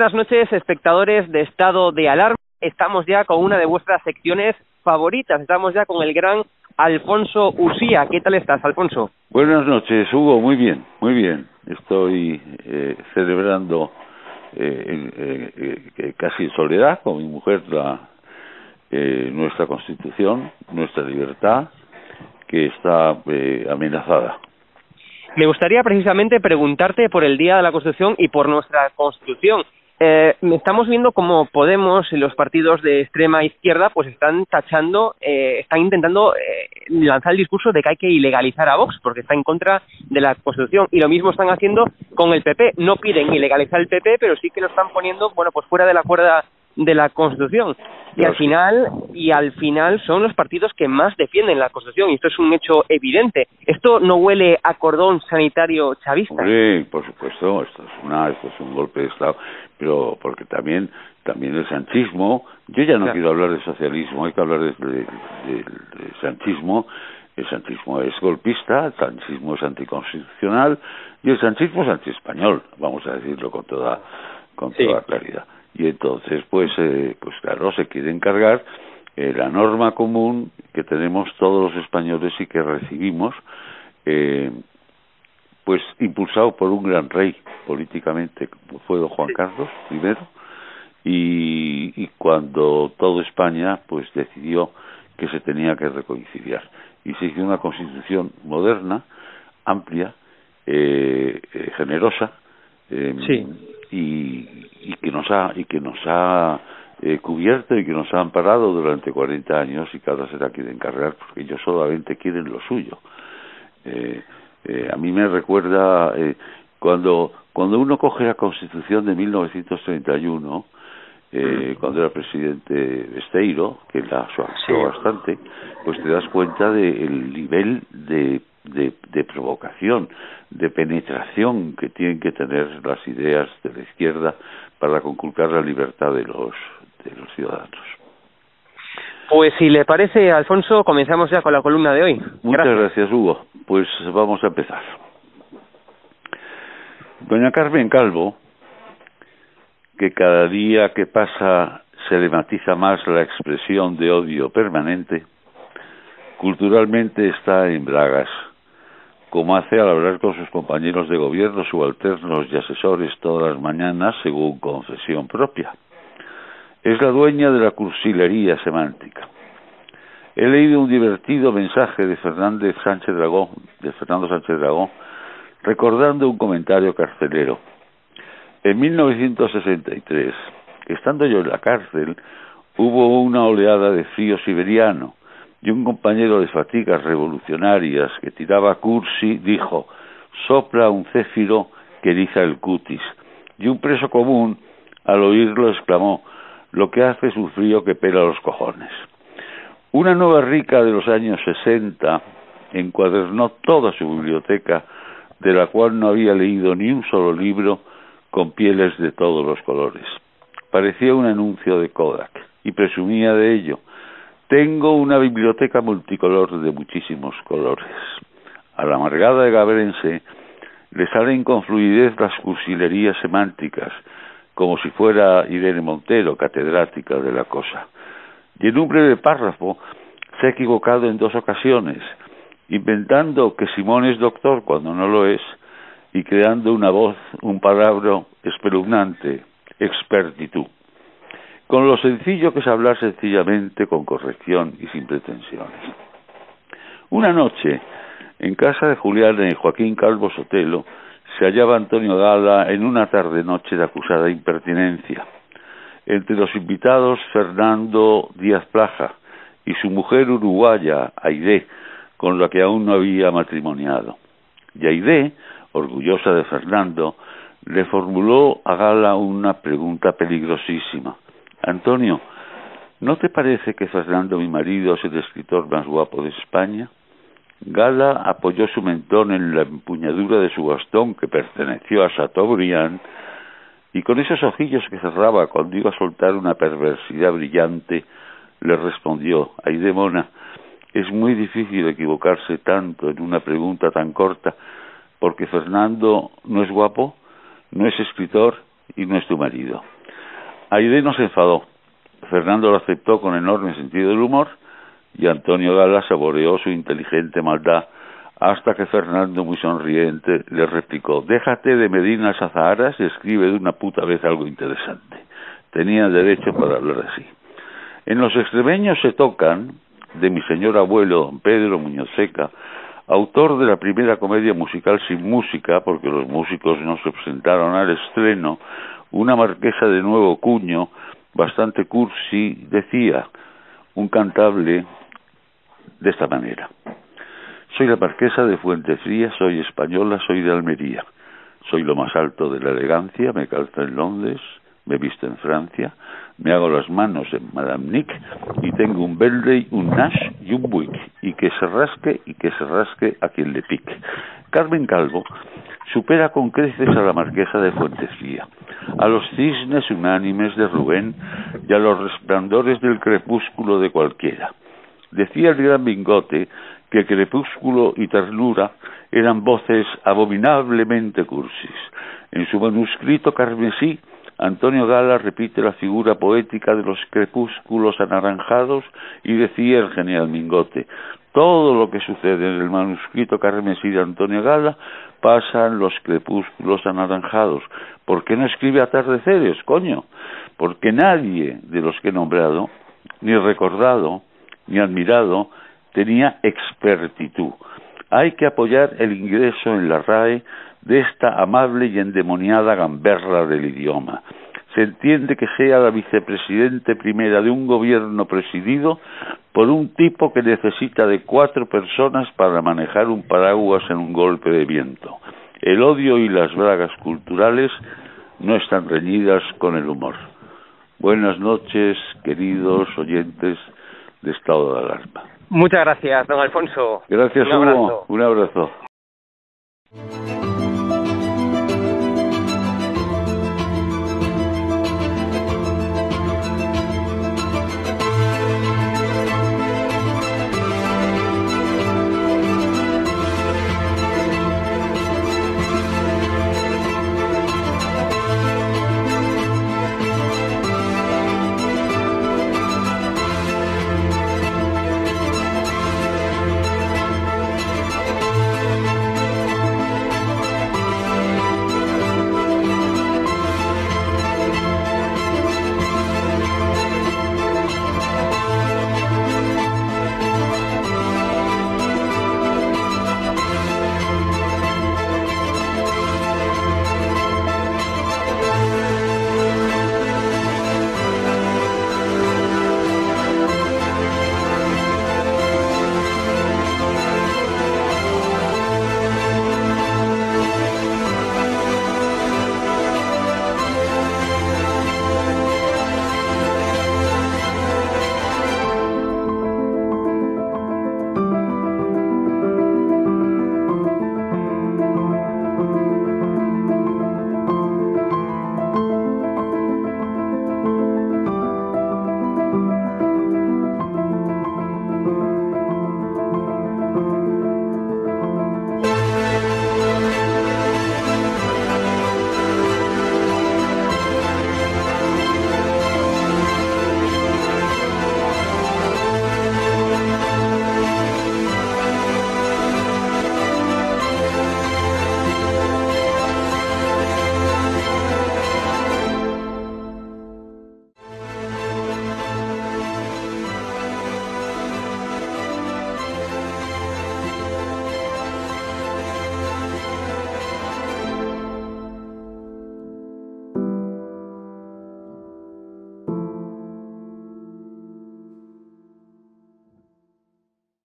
buenas noches, espectadores de Estado de Alarma. Estamos ya con una de vuestras secciones favoritas. Estamos ya con el gran Alfonso Usía. ¿Qué tal estás, Alfonso? Buenas noches, Hugo. Muy bien, muy bien. Estoy celebrando casi en soledad con mi mujer nuestra Constitución, nuestra libertad, que está amenazada. Me gustaría precisamente preguntarte por el Día de la Constitución y por nuestra Constitución. Estamos viendo cómo Podemos y los partidos de extrema izquierda pues están tachando, están intentando lanzar el discurso de que hay que ilegalizar a Vox porque está en contra de la Constitución, y lo mismo están haciendo con el PP. No piden ilegalizar el PP, pero sí que lo están poniendo, bueno, pues fuera de la cuerda de la Constitución. Y al final son los partidos que más defienden la Constitución, y esto es un hecho evidente. ¿Esto no huele a cordón sanitario chavista? Hombre, por supuesto, esto es un golpe de Estado, pero porque también el sanchismo, yo ya no quiero hablar de socialismo, hay que hablar de sanchismo. El sanchismo es golpista, el sanchismo es anticonstitucional y el sanchismo es antiespañol, vamos a decirlo con toda claridad. Y entonces, pues claro, se quiere encargar la norma común que tenemos todos los españoles y que recibimos, pues impulsado por un gran rey políticamente, como fue don Juan Carlos I, y cuando toda España pues decidió que se tenía que reconciliar. Y se hizo una constitución moderna, amplia, generosa, y que nos ha cubierto y que nos ha amparado durante 40 años, y que ahora se la quieren cargar porque ellos solamente quieren lo suyo. A mí me recuerda cuando uno coge la Constitución de 1931, cuando era presidente Besteiro, que la suavizó bastante, pues te das cuenta del nivel de provocación, de penetración que tienen que tener las ideas de la izquierda para conculcar la libertad de los ciudadanos. Pues si le parece, Alfonso, comenzamos ya con la columna de hoy. Muchas gracias, Hugo. Pues vamos a empezar. Doña Carmen Calvo, que cada día que pasa se le matiza más la expresión de odio permanente, culturalmente está en bragas, como hace al hablar con sus compañeros de gobierno, subalternos y asesores todas las mañanas, según confesión propia. Es la dueña de la cursilería semántica. He leído un divertido mensaje de Fernando Sánchez Dragó, recordando un comentario carcelero. En 1963, estando yo en la cárcel, hubo una oleada de frío siberiano, y un compañero de fatigas revolucionarias que tiraba cursi dijo: sopla un céfiro que eriza el cutis. Y un preso común, al oírlo, exclamó: lo que hace es un frío que pela los cojones. Una nueva rica de los años 60 encuadernó toda su biblioteca, de la cual no había leído ni un solo libro, con pieles de todos los colores. Parecía un anuncio de Kodak, y presumía de ello: tengo una biblioteca multicolor de muchísimos colores. A la amargada de Gabrense le salen con fluidez las cursilerías semánticas, como si fuera Irene Montero, catedrática de la cosa. Y en un breve párrafo se ha equivocado en 2 ocasiones, inventando que Simón es doctor cuando no lo es, y creando una voz, un palabra espeluznante, expertitud. Con lo sencillo que es hablar sencillamente, con corrección y sin pretensiones. Una noche, en casa de Juliana y Joaquín Calvo Sotelo, se hallaba Antonio Gala en una tarde-noche de acusada impertinencia. Entre los invitados, Fernando Díaz Plaja y su mujer uruguaya, Aide, con la que aún no había matrimoniado. Y Aide, orgullosa de Fernando, le formuló a Gala una pregunta peligrosísima. Antonio, ¿no te parece que Fernando, mi marido, es el escritor más guapo de España? Gala apoyó su mentón en la empuñadura de su bastón, que perteneció a Chateaubriand, y con esos ojillos que cerraba cuando iba a soltar una perversidad brillante, le respondió: Aide mona, es muy difícil equivocarse tanto en una pregunta tan corta, porque Fernando no es guapo, no es escritor y no es tu marido. Aide no se enfadó. Fernando lo aceptó con enorme sentido del humor y Antonio Gala saboreó su inteligente maldad hasta que Fernando, muy sonriente, le replicó: déjate de medinas azaharas y escribe de una puta vez algo interesante. Tenía derecho para hablar así. En los extremeños se tocan, de mi señor abuelo, don Pedro Muñoz Seca, autor de la primera comedia musical sin música, porque los músicos no se presentaron al estreno, una marquesa de nuevo cuño, bastante cursi, decía, un cantable de esta manera: soy la marquesa de Fuentefría, soy española, soy de Almería, soy lo más alto de la elegancia, me calzo en Londres, me visto en Francia, me hago las manos en Madame Nick y tengo un Bentley, un Nash y un Buick, y que se rasque a quien le pique. Carmen Calvo supera con creces a la marquesa de Fuentefría, a los cisnes unánimes de Rubén y a los resplandores del crepúsculo de cualquiera. Decía el gran Bingote que crepúsculo y ternura eran voces abominablemente cursis. En su manuscrito carmesí, Antonio Gala repite la figura poética de los crepúsculos anaranjados y decía el genial Mingote: todo lo que sucede en el manuscrito carmesí de Antonio Gala pasa en los crepúsculos anaranjados. ¿Por qué no escribe atardeceres, coño? Porque nadie de los que he nombrado, ni recordado, ni admirado, tenía expertitud. Hay que apoyar el ingreso en la RAE de esta amable y endemoniada gamberra del idioma. Se entiende que sea la vicepresidente primera de un gobierno presidido por un tipo que necesita de 4 personas para manejar un paraguas en un golpe de viento. El odio y las bragas culturales no están reñidas con el humor. Buenas noches, queridos oyentes de Estado de Alarma. Muchas gracias, don Alfonso. Gracias, Hugo. Un abrazo.